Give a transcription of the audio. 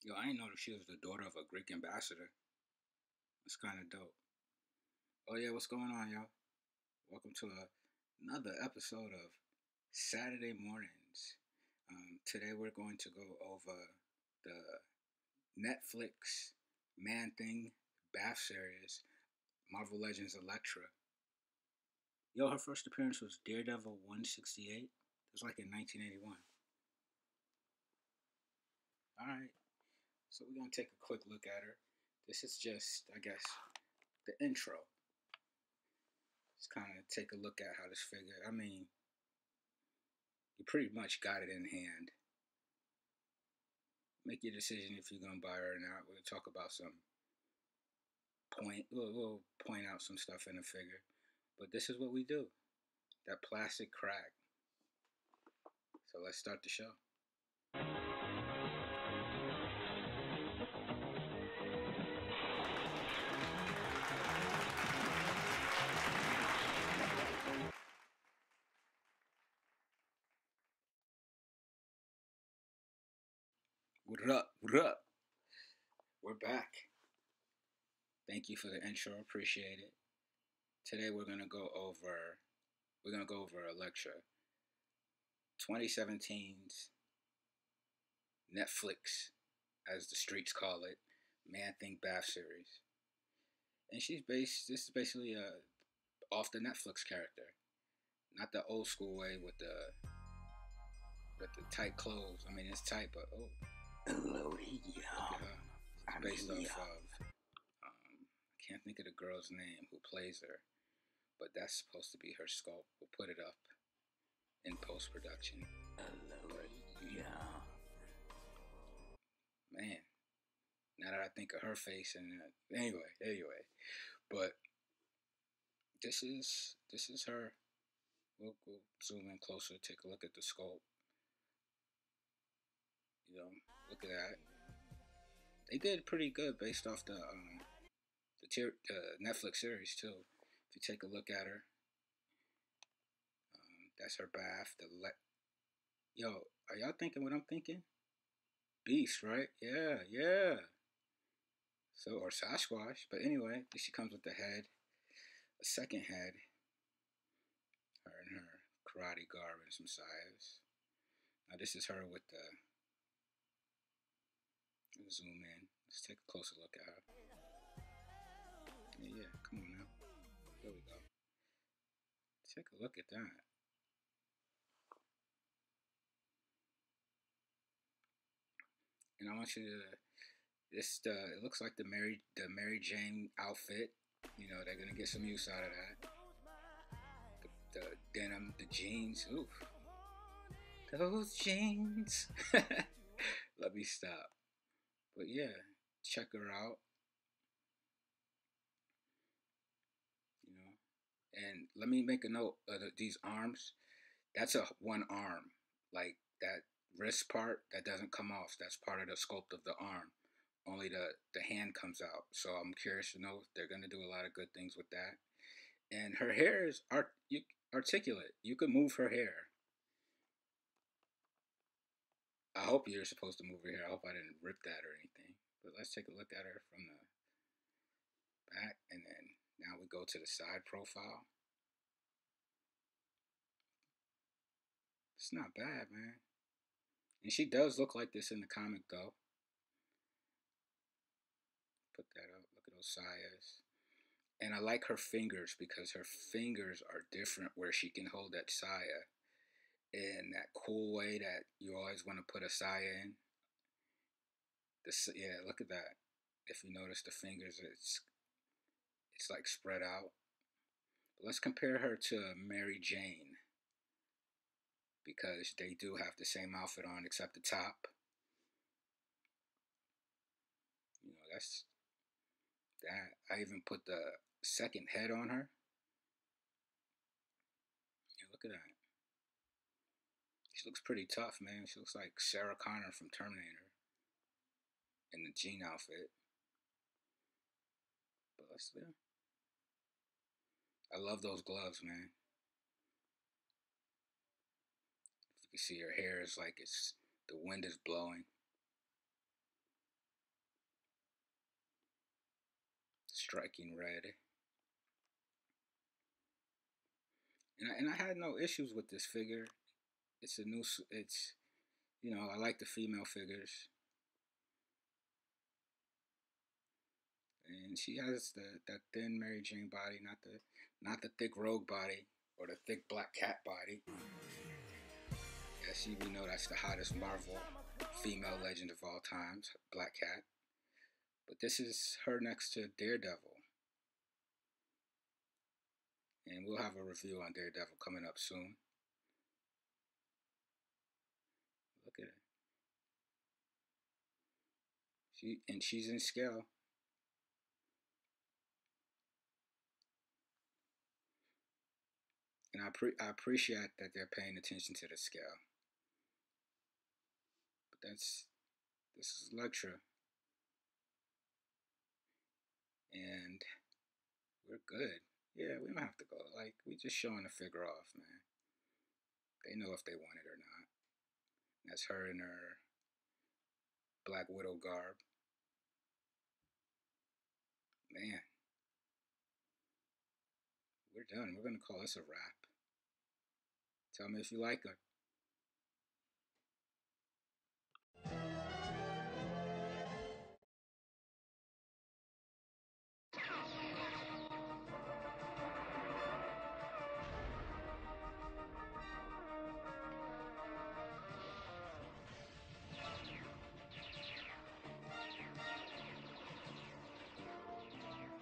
Yo, I didn't know that she was the daughter of a Greek ambassador. It's kind of dope. Oh yeah, what's going on, y'all? Welcome to another episode of Saturday Mornings. Today we're going to go over the Netflix Man Thing Bath series, Marvel Legends Elektra. Yo, her first appearance was Daredevil 168. It was like in 1981. All right, so we're gonna take a quick look at her. This is just, I guess, the intro. Just kind of take a look at how this figure. I mean, you pretty much got it in hand. Make your decision if you're gonna buy her or not. We'll talk about some point. We'll point out some stuff in the figure, but this is what we do. That plastic crack. So let's start the show. What up? What up? We're back. Thank you for the intro. Appreciate it. Today we're gonna go over Elektra, 2017's Netflix, as the streets call it, Man Thing Bath series. And this is basically off the Netflix character. Not the old school way with the tight clothes. I mean, it's tight, but Hello, look at her. It's based off of I can't think of the girl's name who plays her, but that's supposed to be her sculpt. We'll put it up in post production. Man, now that I think of her face and anyway, but this is her. We'll zoom in closer, take a look at the sculpt. You know, look at that. They did pretty good based off the Netflix series too. If you take a look at her, that's her bath. Yo, are y'all thinking what I'm thinking? Beast, right? Yeah, yeah. So or Sasquatch, but anyway, she comes with the head, a second head, her in her karate garb and some sayas. Now this is her with the zoom in. Let's take a closer look at her. Yeah, come on now. There we go. Take a look at that. And I want you to it looks like the Mary Jane outfit. You know, they're gonna get some use out of that. The denim, the jeans. Oof. Those jeans. Let me stop. But yeah, check her out. You know, and let me make a note of these arms. That's a one arm. Like that wrist part that doesn't come off. That's part of the sculpt of the arm. Only the hand comes out. So I'm curious to know if they're gonna do a lot of good things with that. And her hair is articulate. You can move her hair. I hope you're supposed to move her hair. I hope I didn't rip that or anything. But let's take a look at her from the back, and then now we go to the side profile. It's not bad, man. And she does look like this in the comic, though. Put that up. Look at those sayas. And I like her fingers because her fingers are different where she can hold that saya in that cool way that you always want to put a saya in. Yeah, look at that. If you notice the fingers, it's like spread out. But let's compare her to Mary Jane because they do have the same outfit on except the top. You know, that's that. I even put the second head on her. Yeah, look at that. She looks pretty tough, man. She looks like Sarah Connor from Terminator in the jean outfit. But let's yeah. I love those gloves, man. You can see her hair is like the wind is blowing. striking red. And I had no issues with this figure. It's a new. It's, I like the female figures, and she has that thin Mary Jane body, not the thick Rogue body or the thick Black Cat body. Yes, we know that's the hottest Marvel female legend of all times, Black Cat. But this is her next to Daredevil, and we'll have a review on Daredevil coming up soon. Look at it. She's in scale. And I appreciate that they're paying attention to the scale. But this is Elektra, and we're good. Yeah, we don't have to go. Like, we just showing the figure off, man. They know if they want it or not. That's her in her Black Widow garb. Man, we're done. We're gonna call this a wrap. Tell me if you like her.